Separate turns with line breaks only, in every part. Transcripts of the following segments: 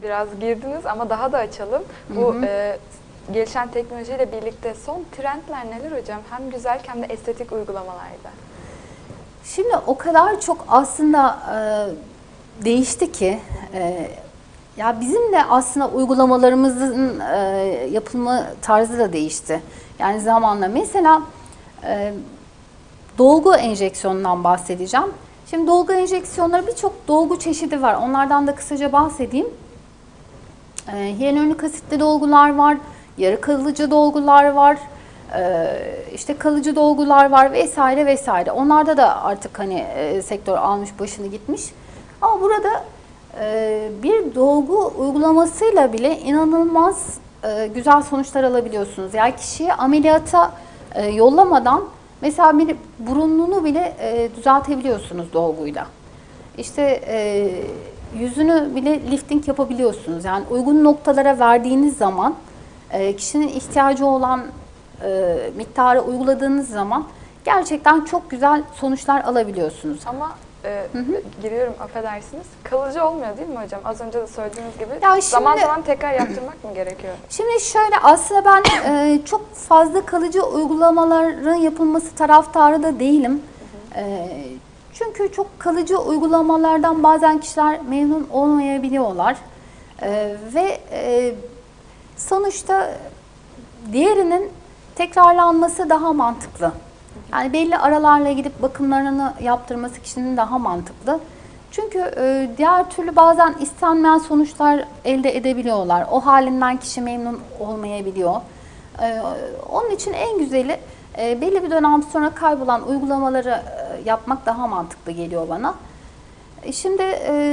biraz girdiniz ama daha da açalım. Bu gelişen teknolojiyle birlikte son trendler neler hocam? Hem güzellik hem de estetik uygulamalarda.
Şimdi o kadar çok aslında değişti ki ya bizim de aslında uygulamalarımızın yapılma tarzı da değişti. Yani zamanla mesela dolgu enjeksiyonundan bahsedeceğim. Şimdi dolgu enjeksiyonları birçok dolgu çeşidi var. Onlardan da kısaca bahsedeyim. Hyaluronik asitli dolgular var, yarı kalıcı dolgular var, işte kalıcı dolgular var vesaire vesaire. Onlarda da artık hani sektör almış başını gitmiş. Ama burada bir dolgu uygulamasıyla bile inanılmaz güzel sonuçlar alabiliyorsunuz. Yani kişiyi ameliyata yollamadan mesela bir burununu bile düzeltebiliyorsunuz dolguyla. İşte yüzünü bile lifting yapabiliyorsunuz. Yani uygun noktalara verdiğiniz zaman kişinin ihtiyacı olan miktarı uyguladığınız zaman gerçekten çok güzel sonuçlar alabiliyorsunuz.
Ama giriyorum, affedersiniz. Kalıcı olmuyor değil mi hocam? Az önce de söylediğiniz gibi.
Ya şimdi,
zaman zaman tekrar yaptırmak mı gerekiyor?
Şimdi şöyle, aslında ben çok fazla kalıcı uygulamaların yapılması taraftarı da değilim. Çünkü çok kalıcı uygulamalardan bazen kişiler memnun olmayabiliyorlar. Ve sonuçta diğerinin tekrarlanması daha mantıklı. Yani belli aralarla gidip bakımlarını yaptırması kişinin daha mantıklı. Çünkü diğer türlü bazen istenmeyen sonuçlar elde edebiliyorlar. O halinden kişi memnun olmayabiliyor. Onun için en güzeli belli bir dönem sonra kaybolan uygulamaları yapmak daha mantıklı geliyor bana. Şimdi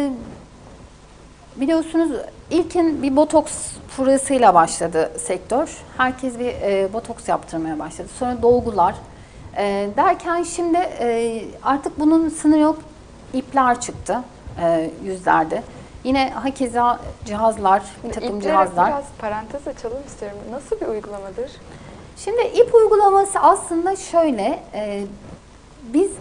biliyorsunuz ilkin bir botoks furyasıyla başladı sektör. Herkes bir botoks yaptırmaya başladı. Sonra dolgular. Derken şimdi artık bunun sınırı yok, ipler çıktı yüzlerde. Yine hakeza cihazlar, bir takım cihazlar.
Biraz parantez açalım istiyorum. Nasıl bir uygulamadır?
Şimdi ip uygulaması aslında şöyle, biz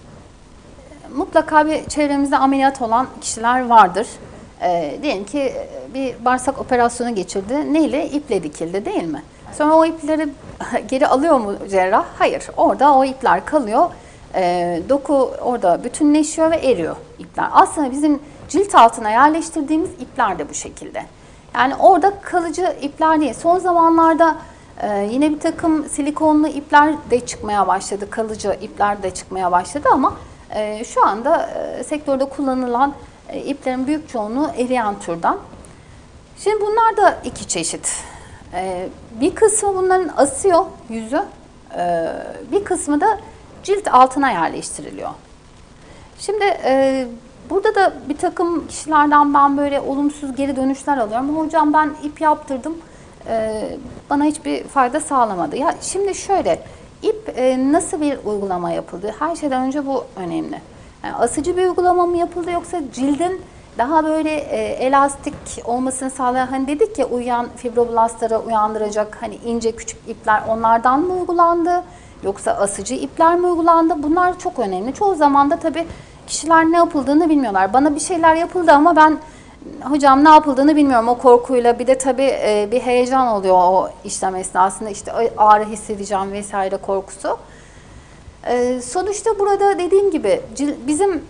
mutlaka bir çevremizde ameliyat olan kişiler vardır. Diyelim ki bir bağırsak operasyonu geçirdi. Neyle? İple dikildi değil mi? Sonra o ipleri geri alıyor mu cerrah? Hayır. Orada o ipler kalıyor. Doku orada bütünleşiyor ve eriyor ipler. Aslında bizim cilt altına yerleştirdiğimiz ipler de bu şekilde. Yani orada kalıcı ipler değil. Son zamanlarda yine bir takım silikonlu ipler de çıkmaya başladı. Kalıcı ipler de çıkmaya başladı ama şu anda sektörde kullanılan iplerin büyük çoğunluğu eriyen türden. Şimdi bunlar da iki çeşit. Bir kısmı bunların asıyor yüzü, bir kısmı da cilt altına yerleştiriliyor. Şimdi burada da bir takım kişilerden ben böyle olumsuz geri dönüşler alıyorum. Hocam ben ip yaptırdım, bana hiçbir fayda sağlamadı. Ya şimdi şöyle, ip nasıl bir uygulama yapıldı? Her şeyden önce bu önemli. Yani asıcı bir uygulama mı yapıldı yoksa cildin daha böyle elastik olmasını sağlayan, hani dedik ya, uyuyan fibroblastları uyandıracak hani ince küçük ipler, onlardan mı uygulandı? Yoksa asıcı ipler mi uygulandı? Bunlar çok önemli. Çoğu zaman da tabii kişiler ne yapıldığını bilmiyorlar. Bana bir şeyler yapıldı ama ben hocam ne yapıldığını bilmiyorum, o korkuyla. Bir de tabii bir heyecan oluyor o işlem esnasında, işte ağrı hissedeceğim vesaire korkusu. Sonuçta burada dediğim gibi bizim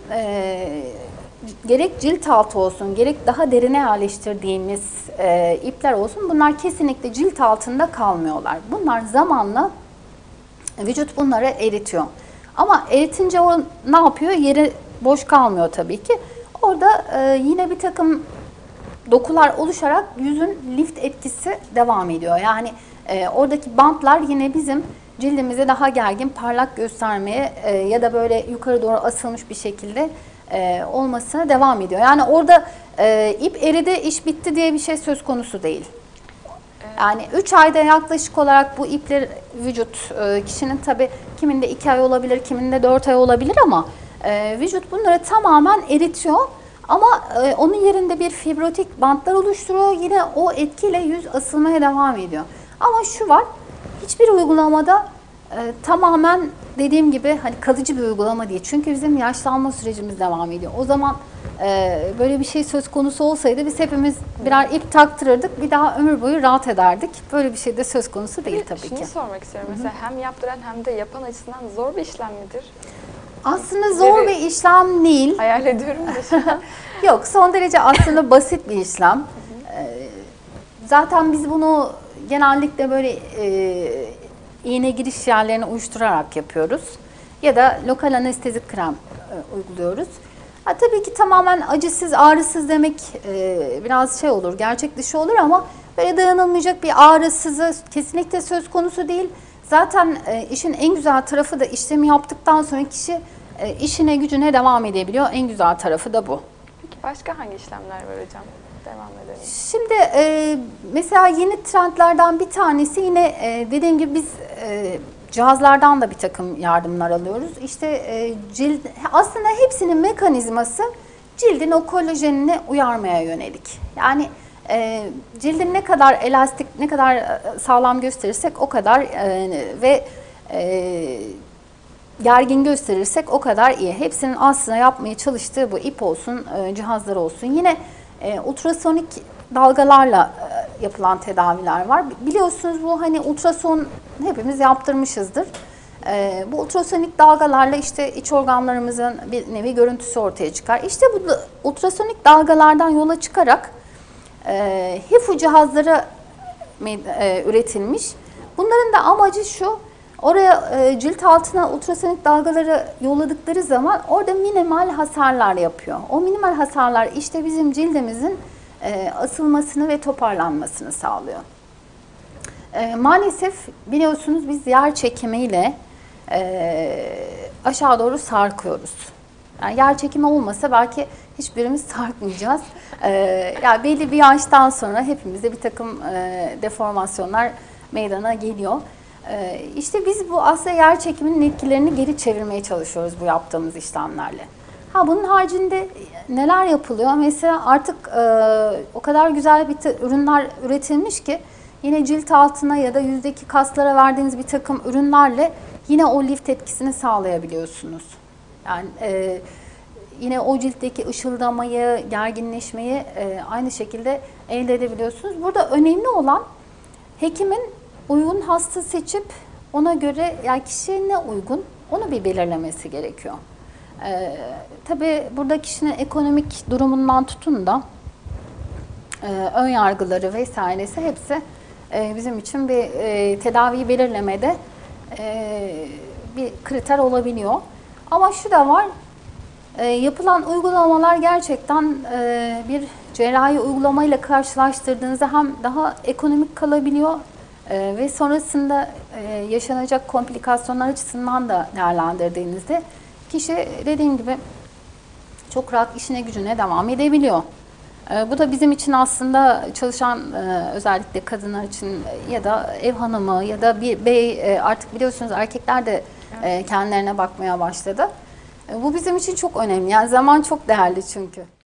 gerek cilt altı olsun, gerek daha derine yerleştirdiğimiz ipler olsun, bunlar kesinlikle cilt altında kalmıyorlar. Bunlar zamanla vücut bunları eritiyor. Ama eritince o ne yapıyor? Yeri boş kalmıyor tabii ki. Orada yine bir takım dokular oluşarak yüzün lift etkisi devam ediyor. Yani oradaki bantlar yine bizim cildimizi daha gergin, parlak göstermeye ya da böyle yukarı doğru asılmış bir şekilde olmasına devam ediyor. Yani orada ip eridi, iş bitti diye bir şey söz konusu değil. Yani 3 ayda yaklaşık olarak bu ipler vücut, kişinin tabii kiminde 2 ay olabilir, kiminde 4 ay olabilir ama vücut bunları tamamen eritiyor. Ama onun yerinde bir fibrotik bantlar oluşturuyor. Yine o etkiyle yüz asılmaya devam ediyor. Ama şu var, hiçbir uygulamada tamamen dediğim gibi hani kalıcı bir uygulama değil. Çünkü bizim yaşlanma sürecimiz devam ediyor. O zaman böyle bir şey söz konusu olsaydı biz hepimiz birer ip taktırırdık, bir daha ömür boyu rahat ederdik. Böyle bir şey de söz konusu değil tabii
Şunu
ki.
sormak istiyorum. Mesela hem yaptıran hem de yapan açısından zor bir işlem midir?
Aslında zor bir işlem değil.
Hayal ediyorum da şu an.
Yok, son derece aslında basit bir işlem. Zaten biz bunu genellikle böyle iğne giriş yerlerini uyuşturarak yapıyoruz. Ya da lokal anestezik krem uyguluyoruz. Tabii ki tamamen acısız, ağrısız demek biraz şey olur, gerçek dışı olur ama böyle dayanılmayacak bir ağrısızı kesinlikle söz konusu değil. Zaten işin en güzel tarafı da işlemi yaptıktan sonra kişi işine gücüne devam edebiliyor. En güzel tarafı da bu.
Peki başka hangi işlemler var hocam? Devam edelim.
Şimdi mesela yeni trendlerden bir tanesi yine dediğim gibi biz cihazlardan da bir takım yardımlar alıyoruz. İşte cilt, aslında hepsinin mekanizması cildin o kolajenini uyarmaya yönelik. Yani cildin ne kadar elastik, ne kadar sağlam gösterirsek o kadar ve gergin gösterirsek o kadar iyi. Hepsinin aslında yapmaya çalıştığı bu ip olsun, cihazlar olsun. Yine ultrasonik dalgalarla yapılan tedaviler var. Biliyorsunuz bu hani ultrason hepimiz yaptırmışızdır. Bu ultrasonik dalgalarla işte iç organlarımızın bir nevi görüntüsü ortaya çıkar. İşte bu ultrasonik dalgalardan yola çıkarak HIFU cihazları üretilmiş. Bunların da amacı şu: oraya cilt altına ultrasonik dalgaları yolladıkları zaman orada minimal hasarlar yapıyor. O minimal hasarlar işte bizim cildimizin asılmasını ve toparlanmasını sağlıyor. Maalesef biliyorsunuz biz yer çekimiyle aşağı doğru sarkıyoruz. Yani yer çekimi olmasa belki hiçbirimiz sarkmayacağız. Yani belli bir yaştan sonra hepimizde bir takım deformasyonlar meydana geliyor. İşte biz bu aslında yer çekiminin etkilerini geri çevirmeye çalışıyoruz bu yaptığımız işlemlerle. Bunun haricinde neler yapılıyor? Mesela artık o kadar güzel ürünler üretilmiş ki yine cilt altına ya da yüzdeki kaslara verdiğiniz bir takım ürünlerle yine o lift etkisini sağlayabiliyorsunuz. Yani yine o ciltteki ışıldamayı, gerginleşmeyi aynı şekilde elde edebiliyorsunuz. Burada önemli olan hekimin uygun hasta seçip ona göre, yani kişiye ne uygun onu bir belirlemesi gerekiyor. Tabii burada kişinin ekonomik durumundan tutun da ön yargıları vesairesi hepsi bizim için bir tedaviyi belirlemede bir kriter olabiliyor. Ama şu da var, yapılan uygulamalar gerçekten bir cerrahi uygulamayla karşılaştırdığınızda hem daha ekonomik kalabiliyor ve sonrasında yaşanacak komplikasyonlar açısından da değerlendirdiğinizde kişi dediğim gibi çok rahat işine gücüne devam edebiliyor. Bu da bizim için aslında çalışan özellikle kadınlar için ya da ev hanımı ya da bir bey, artık biliyorsunuz erkekler de kendilerine bakmaya başladı. Bu bizim için çok önemli. Yani zaman çok değerli çünkü.